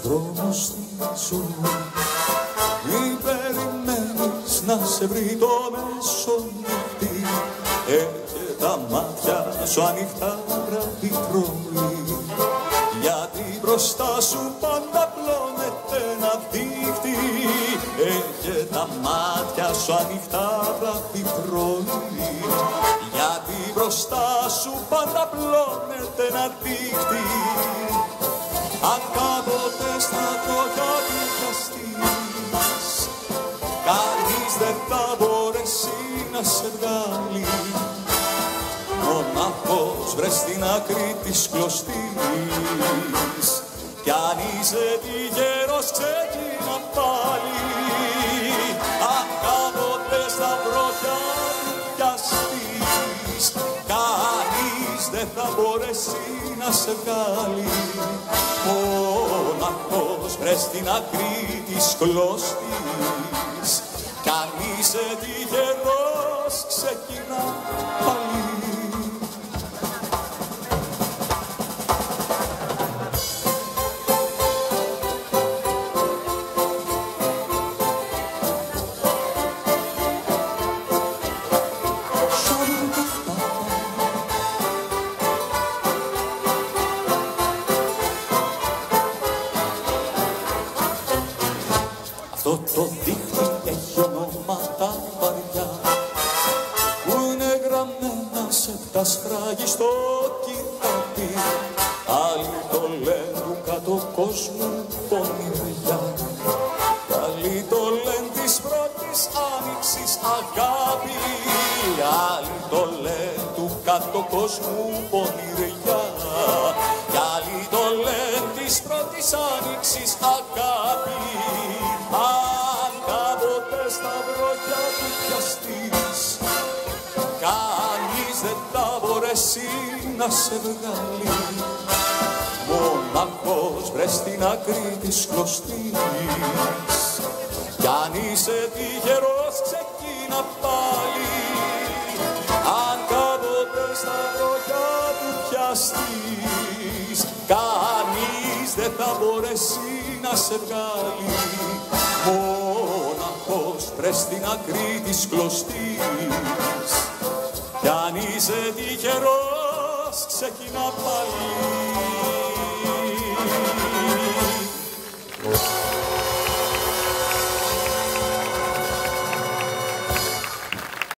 δρόμος στη ζωή. Μην περιμένεις να σε βρει το μεσονύχτη, και τα μάτια σου ανοιχτά βράδυ πρωί. Γιατί μπροστά σου πάντα πλώνεται ένα δίχτυ, και τα μάτια σου ανοιχτά βράδυ πρωί. Γιατί μπροστά σου πάντα πλώνεται ένα δίχτυ. Αν κάποτε στα τροχιά του πιαστείς, κανείς δεν θα μπορέσει να σε βγάλει. Μονάχος βρες στην άκρη της κλωστής, κι αν είσαι τυχερός ξεκίνα πάλι. Αν κάποτε στα βρόχια του πιαστείς, κανείς δεν θα μπορέσει να σε βγάλει. Μονάχος βρες στην άκρη της κλωστής, κι αν είσαι τυχερός ξεκίνα πάλι. Αυτό το δίχτυ έχει ονόματα βαριά, που είναι γραμμένα σε πτασχράγι στο κυρταπί. Άλλοι το λένε του κάτω κόσμου πονηριά, άλλοι το λένε της πρώτης άνοιξης αγάπη. Άλλοι το λένε του κάτω κόσμου πονηριά, κι άλλοι το λένε της πρώτης άνοιξης αγάπη. Αν κάποτε στα βρόχια του πιαστείς, κανείς δεν θα μπορέσει να σε βγάλει. Μονάχος βρες στην άκρη της κλωστής, κι αν είσαι τυχερός ξεκίνα πάλι. Αν κάποτε στα βρόχια του πιαστείς, κανείς δεν θα μπορέσει να σε βγάλει. Μοναχός βρες στην άκρη της κλωστής, κι αν είσαι τυχερός ξεκινά πάλι.